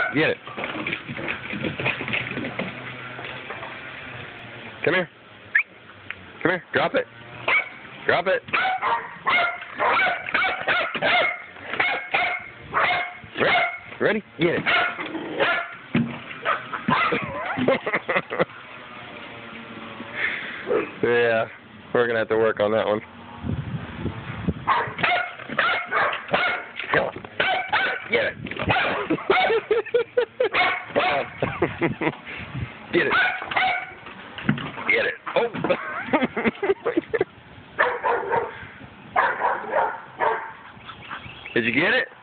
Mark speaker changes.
Speaker 1: Get it. Come here. Come here. Drop it. Drop it. Ready? Get it. Yeah, we're gonna have to work on that one. Go. Get it. Get it. Get it. Oh. Did you get it?